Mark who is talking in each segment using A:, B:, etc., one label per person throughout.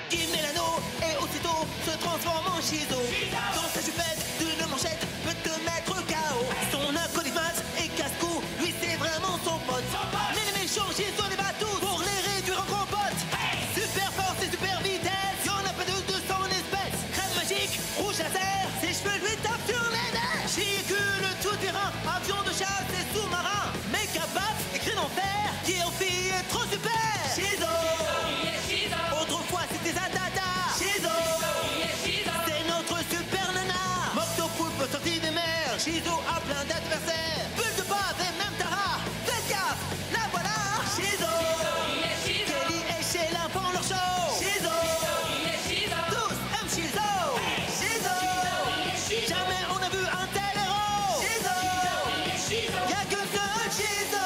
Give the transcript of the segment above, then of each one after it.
A: qui met l'anneau et aussitôt se transforme en Shizo. Dans sa jupette d'une manchette peut te mettre KO. Son acolyte et casse-cou, lui c'est vraiment son pote. Mais les méchants Shizo les bat tous pour les réduire en compote. Super force et super vitesse, y'en a pas de 200 espèces. Crème magique, rouge laser, ses cheveux lui tapent sur les nerfs. Véhicule tout-terrain, avion de chasse et sous-marin. Méca batte et cri d'enfer, qui aussi est trop super. Shizo, autrefois c'était Zatata. Shizo, c'est notre super nana. Moctopoulpe sorti des mers, Shizo a plein d'adversaires. Bulle de base et même Tara, faites gaffe, la voilà. Shizo, Kelly et Sheila font leur show. Shizo, tous aiment Shizo. Shizo, jamais on a vu un tel héros. Shizo, y'a que seul Shizo.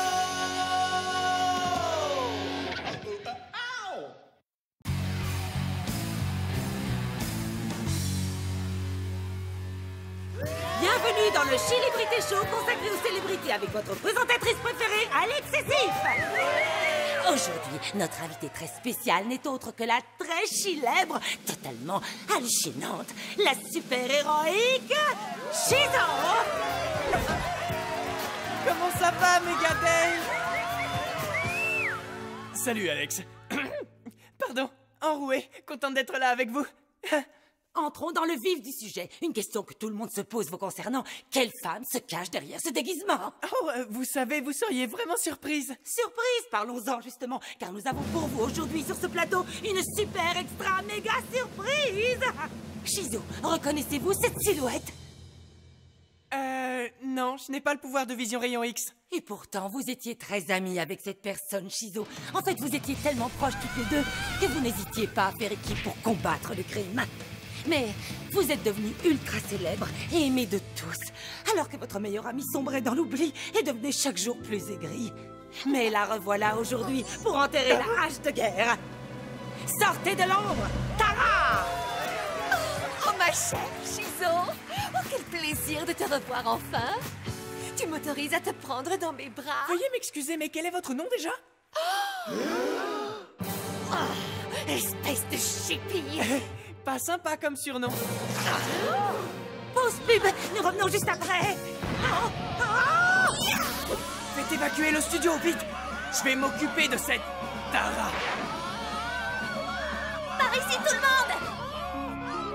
B: Bienvenue dans le Célébrité Show consacré aux célébrités avec votre présentatrice préférée, Alex et Sif. Aujourd'hui, notre invitée très spéciale n'est autre que la très célèbre, totalement hallucinante, la super-héroïque Shizo.
C: Comment ça va, Megadale? Salut, Alex. Pardon, enroué, contente d'être là avec vous.
B: Entrons dans le vif du sujet. Une question que tout le monde se pose vous concernant. Quelle femme se cache derrière ce déguisement?
C: Oh, vous savez, vous seriez vraiment surprise.
B: Surprise, parlons-en justement, car nous avons pour vous aujourd'hui sur ce plateau une super extra méga surprise. Shizo, reconnaissez-vous cette silhouette?
C: Non, je n'ai pas le pouvoir de vision rayon X.
B: Et pourtant, vous étiez très amis avec cette personne, Shizo. En fait, vous étiez tellement proches toutes les deux que vous n'hésitiez pas à faire équipe pour combattre le crime. Mais vous êtes devenu ultra célèbre et aimé de tous, alors que votre meilleur ami sombrait dans l'oubli et devenait chaque jour plus aigri. Mais la revoilà aujourd'hui pour enterrer la hache de guerre. Sortez de l'ombre, Tara!
D: Oh ma chère Shizo! Oh quel plaisir de te revoir enfin! Tu m'autorises à te prendre dans mes bras?
C: Veuillez m'excuser, mais quel est votre nom déjà?
D: Espèce de chipie!
C: Pas sympa comme surnom.
B: Pause pub, nous revenons juste après.
C: Faites évacuer le studio, vite! Je vais m'occuper de cette Tara.
D: Par ici tout le monde!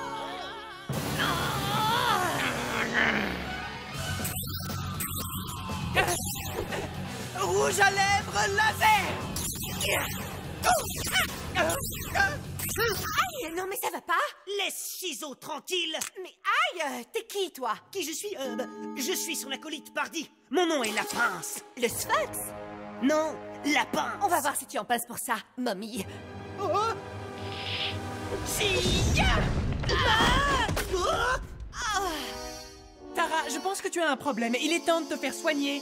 C: Rouge à lèvres laser!
D: Aïe, non mais ça va pas?
A: Laisse Shizo tranquille.
D: Mais aïe, t'es qui toi?
A: Qui je suis Je suis son acolyte pardi. Mon nom est Lapince.
D: Le Sphinx?
A: Non, Lapin.
D: On va voir si tu en passes pour ça, momie.
C: Tara, je pense que tu as un problème. Il est temps de te faire soigner.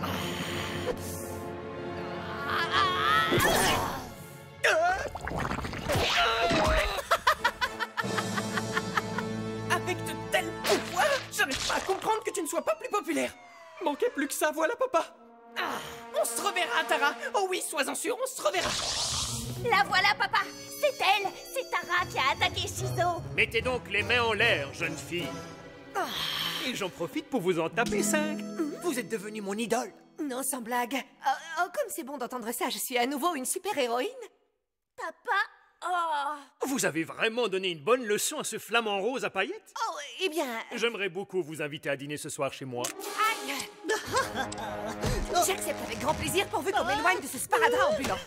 C: Avec de tels pouvoirs, j'arrive pas à comprendre que tu ne sois pas plus populaire. Manquait plus que ça, voilà papa. On se reverra, Tara. Oh oui, sois-en sûr, on se reverra.
D: La voilà, papa! C'est elle! C'est Tara qui a attaqué Shizo!
E: Mettez donc les mains en l'air, jeune fille. Et j'en profite pour vous en taper 5. Vous êtes devenue mon idole.
D: Non, sans blague. Oh, comme c'est bon d'entendre ça, je suis à nouveau une super-héroïne. Papa? Oh!
E: Vous avez vraiment donné une bonne leçon à ce flamant rose à paillettes.
D: Oh, eh bien...
E: J'aimerais beaucoup vous inviter à dîner ce soir chez moi.
D: Aïe! J'accepte avec grand plaisir pourvu qu'on m'éloigne de ce sparadrap ambulant.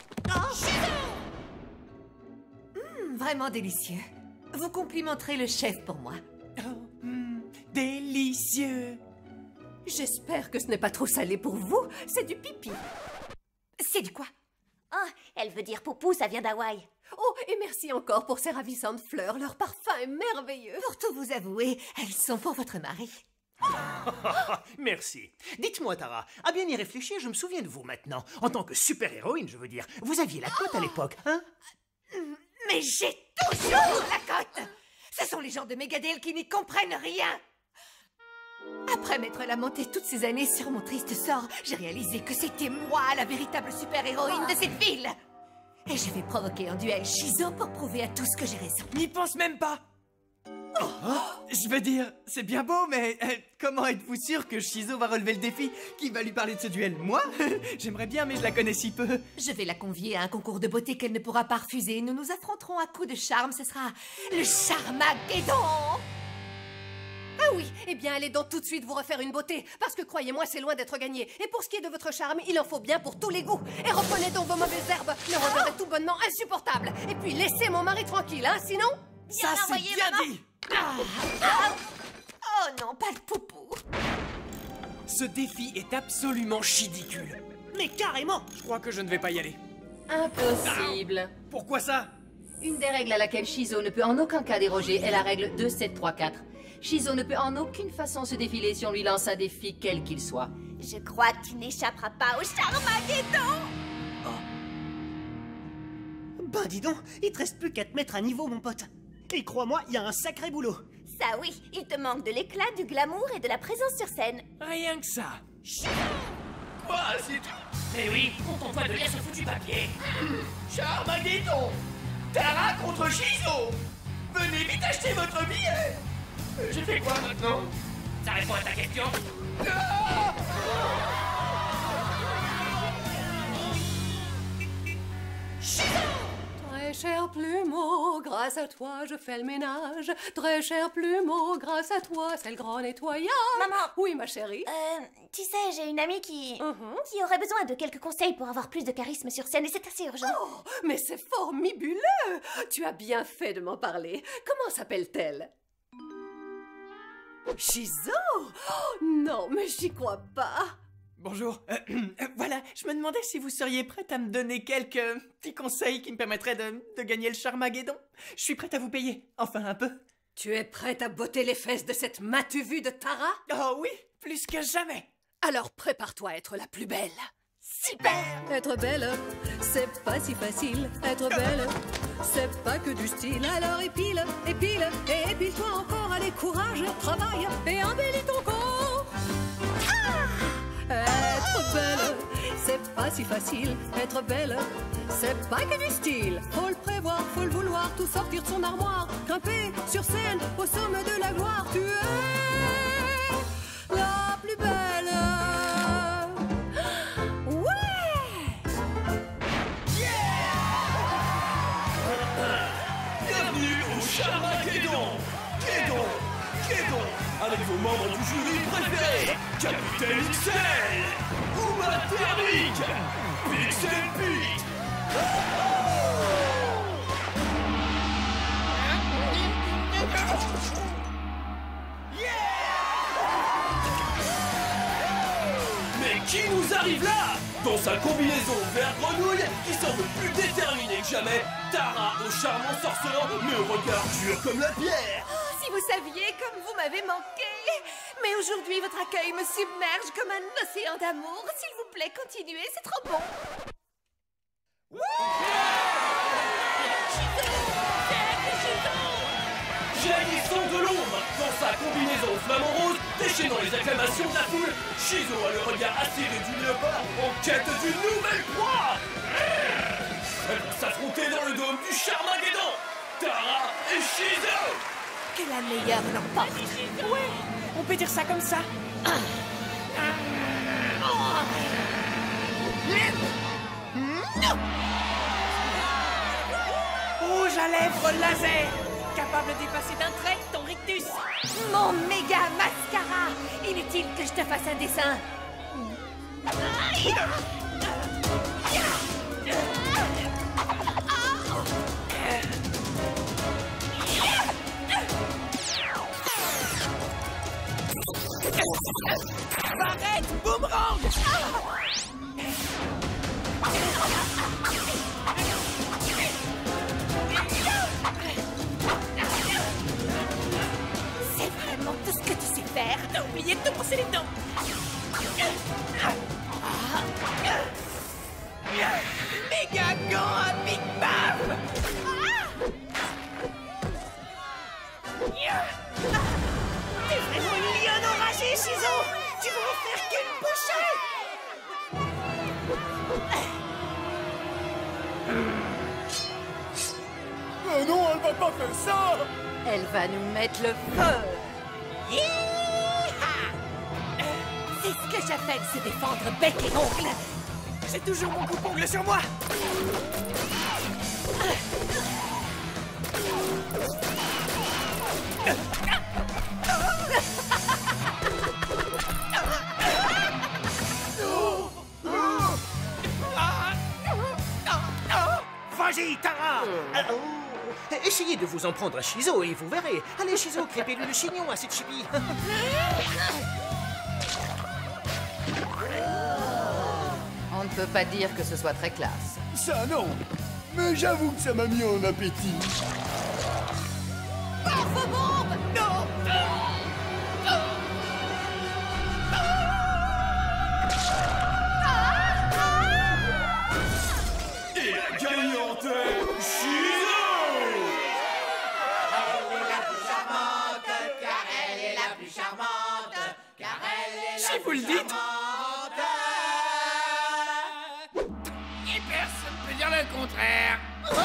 D: Vraiment délicieux. Vous complimenterez le chef pour moi.
C: Délicieux.
D: J'espère que ce n'est pas trop salé pour vous. C'est du pipi. C'est du quoi?
F: Oh, elle veut dire poupou, ça vient d'Hawaï.
D: Oh, et merci encore pour ces ravissantes fleurs. Leur parfum est merveilleux. Pour tout vous avouer, elles sont pour votre mari.
E: Merci. Dites-moi, Tara, à bien y réfléchir, je me souviens de vous maintenant. En tant que super-héroïne, je veux dire. Vous aviez la cote à l'époque, hein?
D: Mais j'ai toujours la cote! Ce sont les gens de Megadale qui n'y comprennent rien! Après m'être lamenté toutes ces années sur mon triste sort, j'ai réalisé que c'était moi la véritable super-héroïne de cette ville! Et je vais provoquer un duel Shizo pour prouver à tous que j'ai raison.
C: N'y pense même pas. Je veux dire, c'est bien beau, mais comment êtes-vous sûr que Shizo va relever le défi? Qui va lui parler de ce duel? Moi? J'aimerais bien, mais je la connais si peu.
D: Je vais la convier à un concours de beauté qu'elle ne pourra pas refuser. Nous nous affronterons à coups de charme. Ce sera le Charmageddon.
G: Ah oui, eh bien allez donc tout de suite vous refaire une beauté, parce que croyez-moi, c'est loin d'être gagné. Et pour ce qui est de votre charme, il en faut bien pour tous les goûts. Et reprenez donc vos mauvaises herbes, leur odeur est tout bonnement insupportable. Et puis laissez mon mari tranquille, hein, sinon...
C: Ça, c'est bien dit.
D: Oh non, pas le poupou.
C: Ce défi est absolument chidicule.
H: Mais carrément!
C: Je crois que je ne vais pas y aller.
G: Impossible.
C: Pourquoi ça?
G: Une des règles à laquelle Shizo ne peut en aucun cas déroger est la règle 2, 7, 3, 4. Shizo ne peut en aucune façon se défiler si on lui lance un défi quel qu'il soit.
F: Je crois que tu n'échapperas pas au Charmageddon.
H: Ben dis donc, il te reste plus qu'à te mettre à niveau, mon pote. Et crois-moi, il y a un sacré boulot.
F: Ça oui, il te manque de l'éclat, du glamour et de la présence sur scène.
C: Rien que ça.
E: Quoi, c'est tout? Mais oui, contente-toi de lire ce foutu papier. Charmageddon! Tara contre Shizo! Venez vite acheter votre billet! Je fais quoi maintenant? Ça répond à ta question? Ah!
G: Très cher plumeau, grâce à toi je fais le ménage. Très cher plumeau, grâce à toi c'est le grand nettoyage.
F: Maman!
G: Oui, ma chérie.
F: Tu sais, j'ai une amie qui aurait besoin de quelques conseils pour avoir plus de charisme sur scène et c'est assez urgent.
G: Oh, mais c'est formidable. Tu as bien fait de m'en parler. Comment s'appelle-t-elle? Shizo? Oh, non, mais j'y crois pas.
C: Bonjour. Voilà, je me demandais si vous seriez prête à me donner quelques petits conseils qui me permettraient de gagner le Charmageddon. Je suis prête à vous payer, enfin un peu.
G: Tu es prête à botter les fesses de cette matu vue de Tara?
C: Oh oui, plus que jamais.
G: Alors prépare-toi à être la plus belle.
F: Super!
G: Être belle, c'est pas si facile. Être belle, c'est pas que du style. Alors épile, épile, et épile-toi encore. Allez, courage, travaille et embellis ton corps. Être belle, c'est pas si facile. Être belle, c'est pas que du style. Faut le prévoir, faut le vouloir, tout sortir de son armoire. Grimper sur scène au sommet de la gloire. Tu es la plus belle.
E: Bienvenue au Charmageddon! Kédon! Avec vos membres du jury préférés, Capitaine XL! Uma Thermique! Pixel Pete! Mais qui nous arrive là? Dans sa combinaison vert grenouille, qui semble plus déterminée que jamais, Tara au charmant sorcelant, mais au regard dur comme la pierre!
D: Si vous saviez comme vous m'avez manqué. Mais aujourd'hui, votre accueil me submerge comme un océan d'amour. S'il vous plaît, continuez, c'est trop bon.
E: Jaillissant de l'ombre, dans sa combinaison flamant rose, déchaînant les acclamations de la foule, Shizo a le regard attiré du léopard en quête d'une nouvelle proie. Elle va s'affronter dans le dôme du Charmageddon. Tara et Shizo.
D: Que la meilleure l'emporte.
C: Ouais, on peut dire ça comme ça. Rouge à lèvres laser, capable de dépasser d'un trait ton rictus.
D: Mon méga mascara. Inutile que je te fasse un dessin.
C: Arrête, boomerang!
D: C'est vraiment tout ce que tu sais faire.
C: T'as oublié de te brosser les dents.
I: Oh non, elle va pas faire ça!
G: Elle va nous mettre le feu.
B: C'est ce que j'appelle se défendre bec et ongle.
C: J'ai toujours mon coupe-ongle sur moi.
J: Vas-y, Tara! Essayez de vous en prendre à Shizo et vous verrez. Allez, Shizo, crêpez-lui le chignon à cette chipie.
G: On ne peut pas dire que ce soit très classe.
I: Ça, non! Mais j'avoue que ça m'a mis en appétit.
E: Et la gagnante est Shizo!
C: Si vous le dites.
I: Et personne ne peut dire le contraire.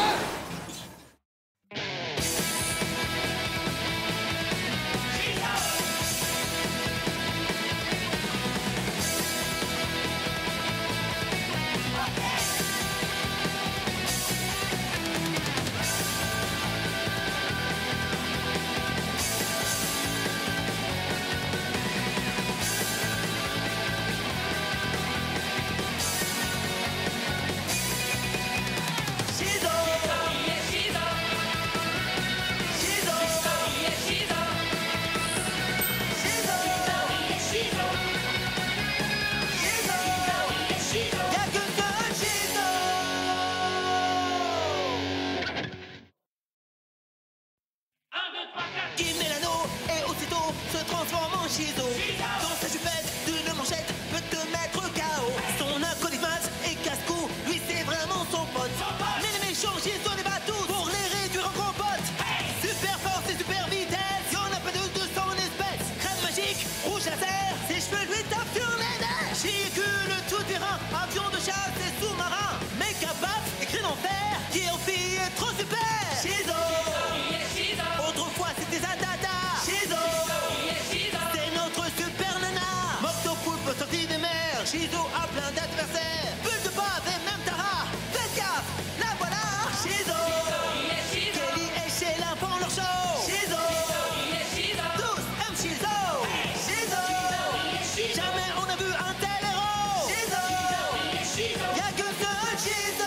A: Qui met l'anneau et aussitôt se transforme en Shizo. Dans sa jupette d'une manchette peut te mettre KO. Son acolyte et casse-cou, lui c'est vraiment son pote. Mais les méchants Shizo les bat tous pour les réduire en compote. Super force et super vitesse, y'en a pas de 200 espèces. Crème magique, rouge laser, ses cheveux lui tapent sur les nerfs. Véhicule tout terrain, avion de chasse et sous-marin. Méca baf et cri d'enfer, qui aussi est trop super. Shizo. Autrefois c'était Zadada. Shizo. C'est notre super nana. Moctopoulpe sorti des mers. Shizo a plein d'adversaires. Bulle de base et même Tara. Faites gaffe, la voilà. Shizo. Kelly et Sheila font leur show. Shizo. Tous aiment Shizo. Shizo. Jamais on a vu un tel héros. Shizo. Y'a que ce Shizo.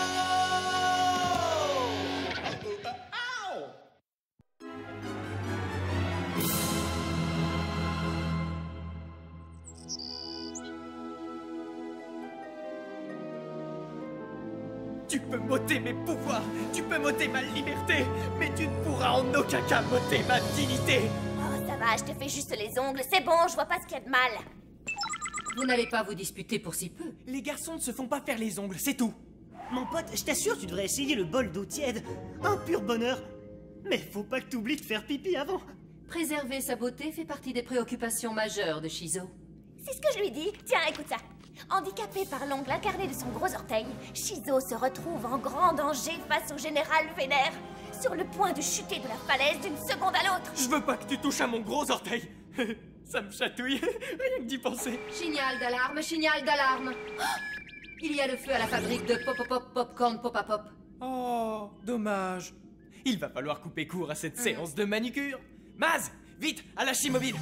C: Tu peux m'ôter mes pouvoirs, tu peux m'ôter ma liberté, mais tu ne pourras en aucun cas m'ôter ma dignité.
F: Oh, ça va, je te fais juste les ongles. C'est bon, je vois pas ce qu'il y a de mal.
B: Vous n'allez pas vous disputer pour si peu.
C: Les garçons ne se font pas faire les ongles, c'est tout.
H: Mon pote, je t'assure, tu devrais essayer le bol d'eau tiède. Un pur bonheur. Mais faut pas que t'oublies de faire pipi avant.
G: Préserver sa beauté fait partie des préoccupations majeures de Shizo.
F: C'est ce que je lui dis. Tiens, écoute ça. Handicapé par l'ongle incarné de son gros orteil, Shizo se retrouve en grand danger face au général Vénère, sur le point de chuter de la falaise d'une seconde à l'autre.
C: Je veux pas que tu touches à mon gros orteil. Ça me chatouille, rien que d'y penser.
G: Signal d'alarme, signal d'alarme. Il y a le feu à la fabrique de popcorn pop-a-pop.
C: Oh, dommage. Il va falloir couper court à cette séance de manicure. Maz, vite, à la scie mobile.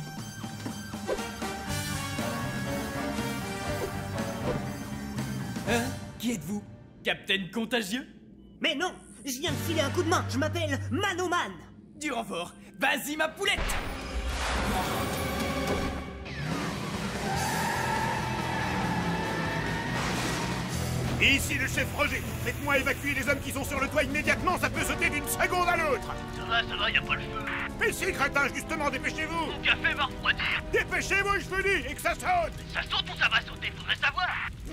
C: Hein? Qui êtes-vous? Capitaine Contagieux?
H: Mais non, je viens de filer un coup de main. Je m'appelle Manoman.
C: Du renfort. Vas-y, ma poulette!
K: Ici le chef Roger. Faites-moi évacuer les hommes qui sont sur le toit immédiatement, ça peut sauter d'une seconde à l'autre.
L: Ça va, y a pas le feu.
K: Mais si, crétin, justement, dépêchez-vous.
L: Mon café va refroidir.
K: Dépêchez-vous, je vous dis, et que ça saute.
L: Ça saute ou ça va sauter, faudrait savoir.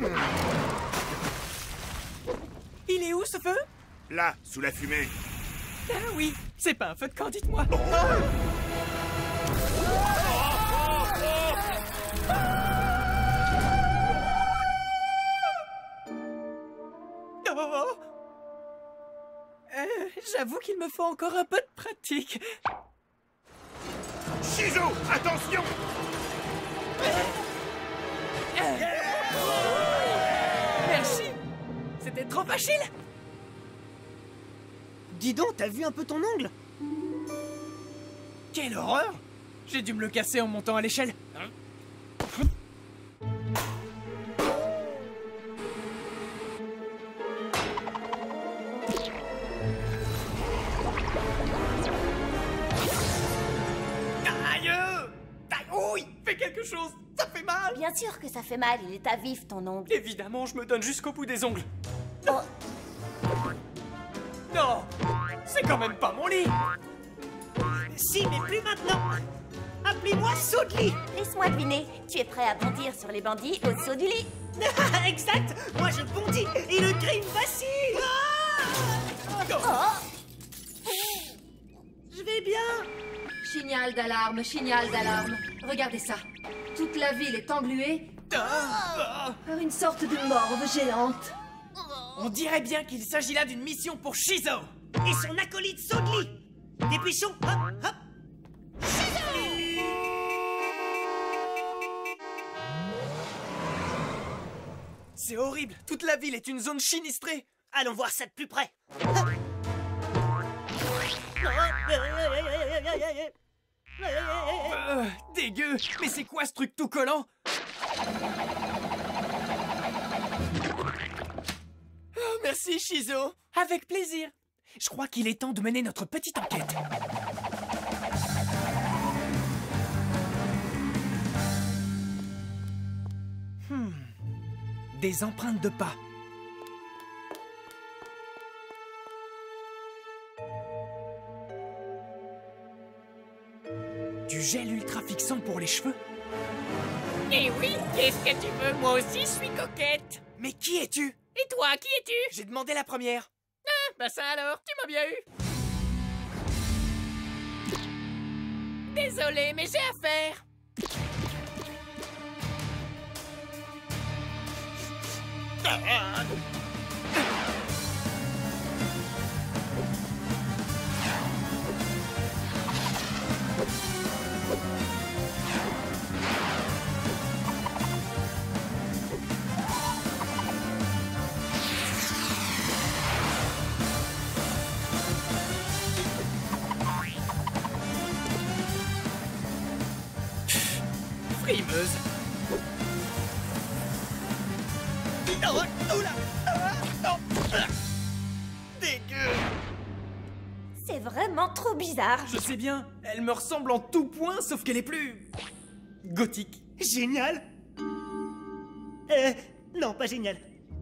C: Il est où, ce feu?
K: Là, sous la fumée.
C: Ah oui, c'est pas un feu de camp, dites-moi.
K: Oh.
C: J'avoue qu'il me faut encore un peu de pratique.
K: Shizo, attention!
C: Merci. C'était trop facile.
H: Dis donc, t'as vu un peu ton ongle?
C: Quelle horreur! J'ai dû me le casser en montant à l'échelle. Aïe! Ouille! Fais quelque chose! Ça fait mal!
F: Bien sûr que ça fait mal, il est à vif ton ongle.
E: Évidemment, je me donne jusqu'au bout des ongles.
F: Oh,
C: Non! C'est quand même pas mon lit!
H: Si, mais plus maintenant. Appelez-moi saut de lit.
F: laisse-moi deviner, tu es prêt à bondir sur les bandits au saut du lit.
H: Exact. Moi, je bondis et le crime vacille. Je vais bien.
D: Signal d'alarme, signal d'alarme. Regardez ça. Toute la ville est engluée par une sorte de morve géante.
C: On dirait bien qu'il s'agit là d'une mission pour Shizo!
H: Et son acolyte saut de lit. Dépêchons. Hop, hop.
C: C'est horrible! Toute la ville est une zone sinistrée!
H: Allons voir ça de plus près.
C: Dégueu! Mais c'est quoi ce truc tout collant? Oh, merci, Shizo! Avec plaisir! Je crois qu'il est temps de mener notre petite enquête. Des empreintes de pas. Du gel ultra fixant pour les cheveux.
M: Eh oui, qu'est-ce que tu veux? Moi aussi, je suis coquette.
C: Mais qui es-tu?
M: Et toi, qui es-tu?
C: J'ai demandé la première.
M: Ah, bah ça alors, tu m'as bien eu. Désolé, mais j'ai affaire.
C: Frimeuse. Dégueu.
F: C'est vraiment trop bizarre.
C: Je sais bien, elle me ressemble en tout point, sauf qu'elle est plus... gothique.
H: Génial. Non, pas génial.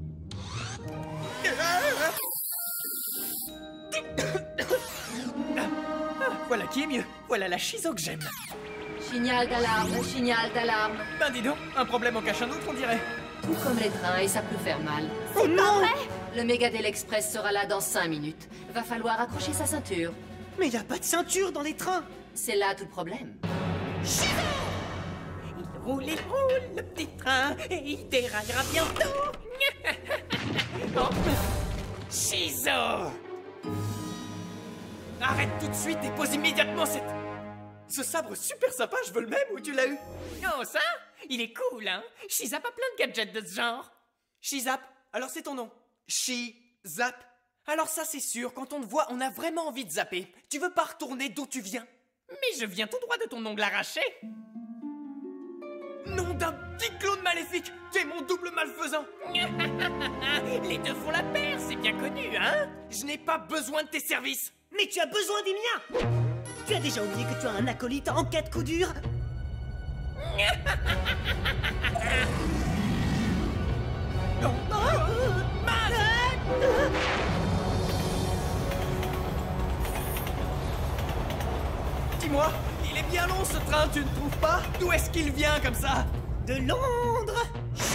C: Voilà qui est mieux. Voilà la Shizo que j'aime.
D: Signal d'alarme, signal d'alarme.
C: Ben dis donc, un problème en cache un autre, on dirait.
D: Tout comme les trains et ça peut faire mal.
F: C'est pas vrai.
D: Le Megadel Express sera là dans 5 minutes. Va falloir accrocher sa ceinture.
H: Mais y a pas de ceinture dans les trains.
D: C'est là tout le problème.
M: Il roule, le petit train, et il déraillera bientôt. Oh. Shizo!
C: Arrête tout de suite et pose immédiatement cette... Ce sabre super sympa, je veux le même, où tu l'as eu?
M: Oh, ça? Il est cool, hein? Shizap a plein de gadgets de ce genre.
C: Shizap, alors c'est ton nom. Shizap. Alors ça c'est sûr, quand on te voit, on a vraiment envie de zapper. Tu veux pas retourner d'où tu viens?
M: Mais je viens tout droit de ton ongle arraché.
C: Nom d'un petit clone maléfique! Tu es mon double malfaisant!
M: Les deux font la paire, c'est bien connu, hein?
C: Je n'ai pas besoin de tes services!
H: Mais tu as besoin des miens. Tu as déjà oublié que tu as un acolyte en cas de coup dur?
C: Dis-moi, il est bien long ce train, tu ne trouves pas? D'où est-ce qu'il vient comme ça?
H: De Londres.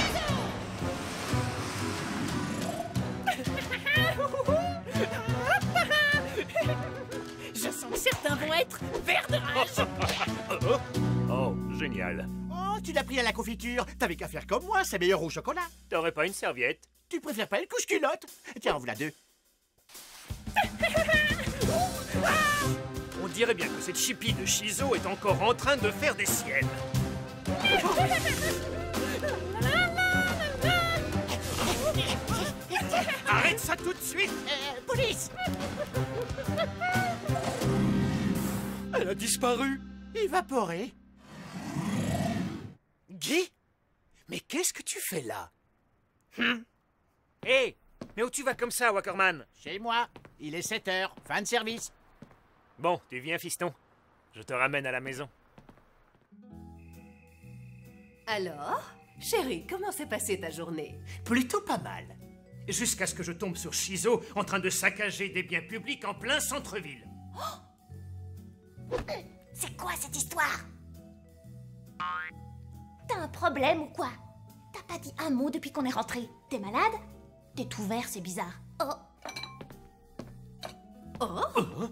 M: Je sens que certains vont être verts de rage.
K: Oh, génial.
J: Oh, tu l'as pris à la confiture. T'avais qu'à faire comme moi, c'est meilleur au chocolat.
E: T'aurais pas une serviette?
J: Tu préfères pas une couche-culotte? Tiens, en voilà deux. dirait bien que cette chipie de Shizo est encore en train de faire des siennes. Arrête ça tout de suite!
M: Police!
J: Elle a disparu!
N: Évaporé. Guy? Mais qu'est-ce que tu fais là?
J: Hé! Mais où tu vas comme ça, Wackerman?
N: Chez moi. Il est 7 h, fin de service.
J: Bon, tu viens, fiston. Je te ramène à la maison.
G: Alors, chérie, comment s'est passée ta journée?
J: Plutôt pas mal. Jusqu'à ce que je tombe sur Shizo en train de saccager des biens publics en plein centre-ville.
F: C'est quoi cette histoire? T'as un problème ou quoi? T'as pas dit un mot depuis qu'on est rentré. T'es malade? T'es tout vert, c'est bizarre. Oh.
G: Oh.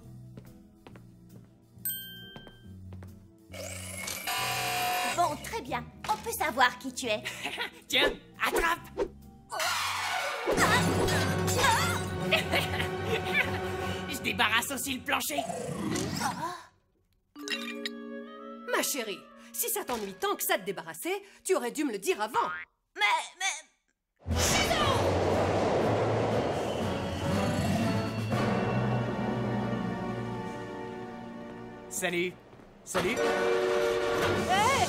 F: Bon, très bien. On peut savoir qui tu es.
M: Tiens, attrape! Je débarrasse aussi le plancher.
G: Ma chérie, si ça t'ennuie tant que ça de débarrasser, tu aurais dû me le dire avant.
F: Mais...
C: Salut. Salut.
G: Hey!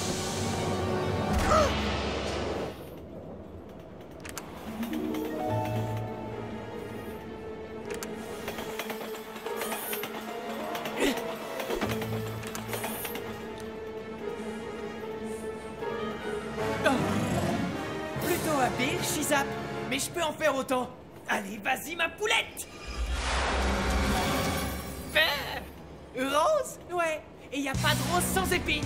C: Plutôt habile, Shizap. Mais je peux en faire autant. Allez, vas-y, ma poulette. Rose? Ouais. Et y a pas de rose sans épines.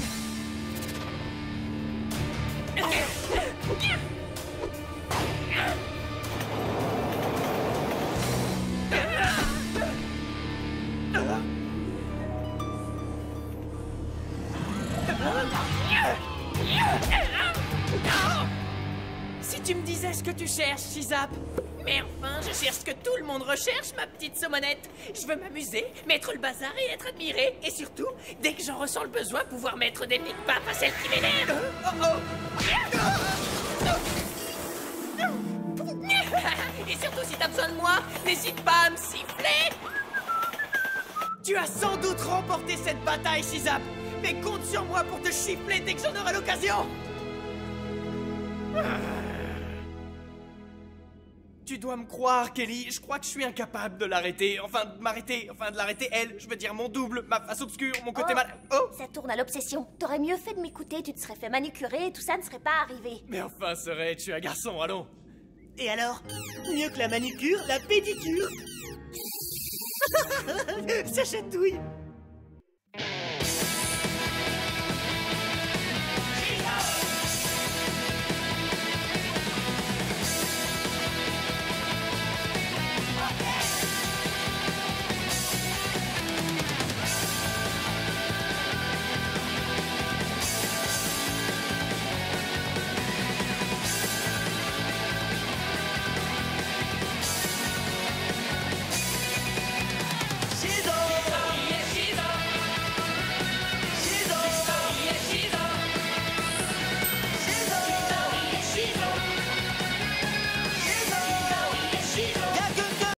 C: Si tu me disais ce que tu cherches, Shizap.
M: Mais enfin, je cherche ce que tout le monde recherche, ma petite saumonette. Je veux m'amuser, mettre le bazar et être admiré. Et surtout, dès que j'en ressens le besoin, pouvoir mettre des pics-papes à celle qui m'énerve. Et surtout, si t'as besoin de moi, n'hésite pas à me siffler.
C: Tu as sans doute remporté cette bataille, Shizap. Mais compte sur moi pour te chiffler dès que j'en aurai l'occasion. Tu dois me croire, Kelly. Je crois que je suis incapable de l'arrêter. Enfin, de m'arrêter. Enfin, de l'arrêter, elle. Je veux dire mon double, ma face obscure, mon côté mal... Oh!
F: Ça tourne à l'obsession. T'aurais mieux fait de m'écouter, tu te serais fait manicurer et tout ça ne serait pas arrivé.
C: Mais enfin, Sorette, je suis un garçon, allons.
H: Et alors? Mieux que la manicure, la pédicure. Ça chatouille.